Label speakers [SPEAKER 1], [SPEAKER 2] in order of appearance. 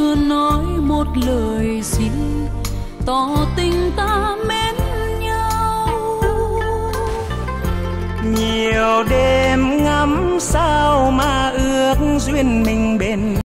[SPEAKER 1] chưa nói một lời gì tỏ tình ta mến nhau.
[SPEAKER 2] Nhiều đêm ngắm sao mà ước duyên mình bên